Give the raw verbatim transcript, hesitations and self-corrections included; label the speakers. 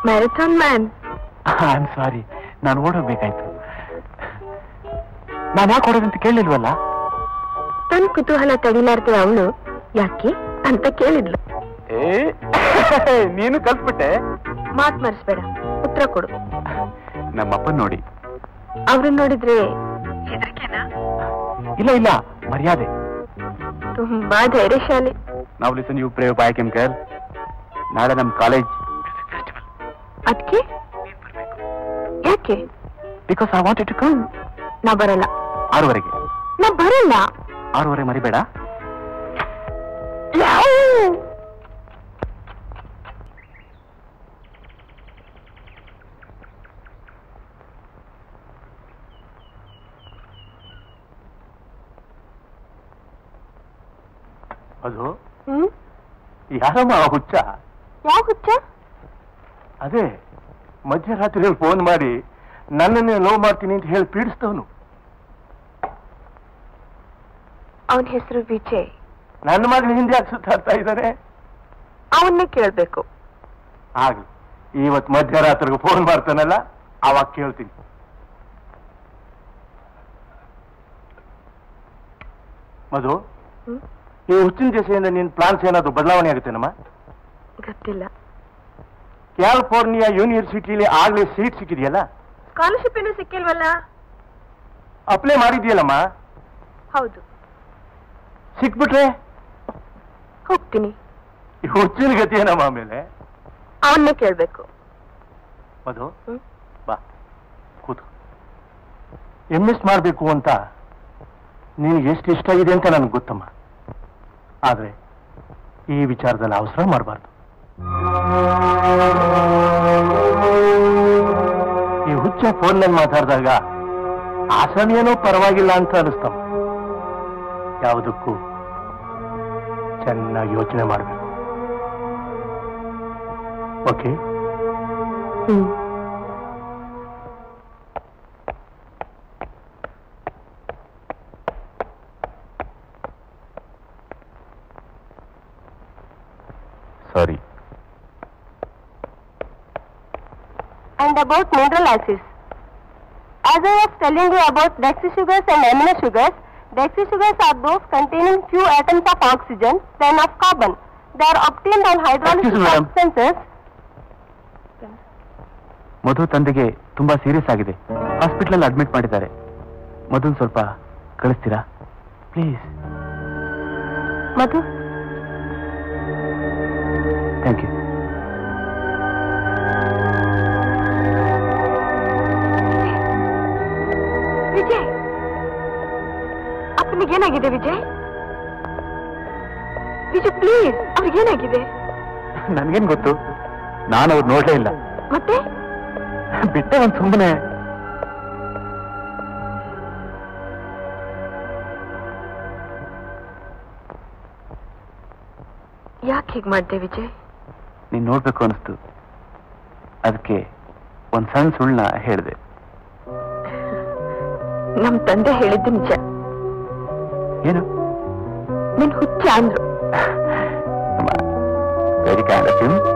Speaker 1: Marathon man.
Speaker 2: I am sorry, ನಾನು ಓಡೋಗ್ಬೇಕಾಯ್ತು. ನಾನು ಯಾಕೆ ಓಡೋದಂತ ಕೇಳಿಲ್ವಲ್ಲ?
Speaker 1: ತನ್ನ ಕುತೂಹಲ ತಡಿಲಾರ್ದೆ ಅವಳು ಯಾಕೆ ಅಂತ ಕೇಳಿದ್ಲು.
Speaker 2: ಏ ನೀನು ಕಲ್ಸ್ಬಿಟ್ಟೆ.
Speaker 1: ಮಾತ್ ಮರ್ಸ್ಬೇಡ, ಉತ್ತರ ಕೊಡು.
Speaker 2: ನಮ್ಮಪ್ಪ ನೋಡಿ.
Speaker 1: ಅವ್ರನ್ನ ನೋಡಿದ್ರೆ ಹೆದರಿಕೆನಾ?
Speaker 2: ಇಲ್ಲ ಇಲ್ಲ, ಮರ್ಯಾದೆ.
Speaker 1: ತುಂಬಾ ಧೈರ್ಯಶಾಲಿ.
Speaker 2: ನಾವು listen you brave boy came girl. ನಾಳೆ ನಮ್ಮ ಕಾಲೇಜ್
Speaker 1: ಅದಕ್ಕೆ ಯಾಕೆ?
Speaker 2: Because I wanted to come.
Speaker 1: ನಾ ಬರಲ್ಲ.
Speaker 2: ಆರೂವರೆಗೆ.
Speaker 1: ನಾ ಬರಲ್ಲ.
Speaker 2: ಆರೂವರೆ ಮರಿಬೇಡ. ಅದು
Speaker 1: ಹ್ಮ್
Speaker 2: ಯಾರಮ್ಮ ಹುಚ್ಚ?
Speaker 1: ಯಾವ ಹುಚ್ಚ?
Speaker 2: ಅದೇ ಮಧ್ಯರಾತ್ರಿ ಫೋನ್ ಮಾಡಿ ನನ್ನನ್ನೇ ಲವ್ ಮಾಡ್ತೀನಿ ಅಂತ ಹೇಳಿ ಪೀಡಿಸ್ತವನು.
Speaker 1: ಅವನ ಹೆಸರು ವಿಜಯ್.
Speaker 2: ನನ್ನ ಮಗಳ ಹಿಂದೆ ಯಾಕೆ ಸುತ್ತಾಡ್ತಾ ಇದ್ದಾನೆ?
Speaker 1: ಅವನ್ನೇ ಕೇಳ್ಬೇಕು.
Speaker 2: ಆಗ್ಲಿ, ಇವತ್ತು ಮಧ್ಯರಾತ್ರಿಗೆ ಫೋನ್ ಮಾಡ್ತಾನಲ್ಲ, ಅವಾಗ ಕೇಳ್ತೀನಿ. ಮಧು, ಈ ಹುಚ್ಚಿನ ದೆಸೆಯಿಂದ ನಿನ್ ಪ್ಲಾನ್ಸ್ ಏನಾದ್ರು ಬದಲಾವಣೆ ಆಗುತ್ತೇನಮ್ಮ?
Speaker 1: ಗೊತ್ತಿಲ್ಲ.
Speaker 2: ಕ್ಯಾಲಿಫೋರ್ನಿಯಾ ಯೂನಿವರ್ಸಿಟಿಲಿ ಆಗ್ಲೇ ಸೀಟ್ ಸಿಕ್ಕಿದೆಯಲ್ಲ?
Speaker 1: ಸ್ಕಾಲರ್ಶಿಪ್ ಏನೂ ಸಿಕ್ಕಿಲ್ವಲ್ಲ?
Speaker 2: ಅಪ್ಲೈ ಮಾಡಿದ್ಯಲ್ಲಮ್ಮ?
Speaker 1: ಹೌದು.
Speaker 2: ಸಿಕ್ಬಿಟ್ರೆ
Speaker 1: ಹೋಗ್ತೀನಿ.
Speaker 2: ಈ ಹುಚ್ಚಿನ ಗತಿ ಏನಮ್ಮ ಆಮೇಲೆ?
Speaker 1: ಅವನ್ನೇ ಕೇಳ್ಬೇಕು.
Speaker 2: ಮಧು, ಬಾ ಕೂತು. ಎಂ ಎಸ್ ಮಾಡಬೇಕು ಅಂತ ನಿನಗೆ ಎಷ್ಟು ಇಷ್ಟ ಇದೆ ಅಂತ ನನಗೆ ಗೊತ್ತಮ್ಮ. ಆದ್ರೆ ಈ ವಿಚಾರದಲ್ಲಿ ಅವಸರ ಮಾಡಬಾರ್ದು. ಈ ಹುಚ್ಚ ಫೋನ್ನಲ್ಲಿ ಮಾತಾಡಿದಾಗ ಆ ಸಮಯನೂ ಪರವಾಗಿಲ್ಲ ಅಂತ ಅನಿಸ್ತಮ್ಮ. ಯಾವುದಕ್ಕೂ ಚೆನ್ನಾಗಿ ಯೋಚನೆ ಮಾಡಬೇಕು. Okay?
Speaker 1: Hmm.
Speaker 2: Sorry.
Speaker 1: And about mineral acids. As I was telling you about deoxysugars and amino sugars, deoxysugars are those containing few atoms of oxygen, then of carbon. They are obtained on hydraulic substances.
Speaker 2: Madhu ತಂದೆಗೆ ತುಂಬಾ serious ಆಗಿದೆ. Hospital admit ಮಾಡಿದ್ದಾರೆ. ಮಧುನ್ ಸ್ವಲ್ಪ ಕಳಿಸ್ತೀರಾ please?
Speaker 1: Madhu,
Speaker 2: thank you.
Speaker 1: Vijay, ಅಪ್ಪನಿಗೇನಾಗಿದೆ? Vijay Vijay please, ಅವ್ರಿಗೇನಾಗಿದೆ?
Speaker 2: ನನ್ಗೇನ್ ಗೊತ್ತು, ನಾನು ಅವ್ರು ನೋಡ್ಲೇ ಇಲ್ಲ.
Speaker 1: ಮತ್ತೆ
Speaker 2: ಬಿಟ್ಟೆ ಒಂದ್ ಸುಮ್ಮನೆ.
Speaker 1: ಯಾಕೆ ಹೀಗೆ ಮಾಡ್ದೆ ವಿಜಯ್?
Speaker 2: ನೀನ್ ನೋಡ್ಬೇಕು ಅನಿಸ್ತು, ಅದಕ್ಕೆ ಒಂದ್ ಸಣ್ಣ ಸುಳ್ಳ ಹೇಳಿದೆ.
Speaker 1: ನಮ್ ತಂದೆ ಹೇಳಿದ್ದು ನಿಜ.
Speaker 2: ಏನು?
Speaker 1: ನಿನ್ ಹುಚ್ಚ ಅಂದ್ರು.
Speaker 2: Very kind of you.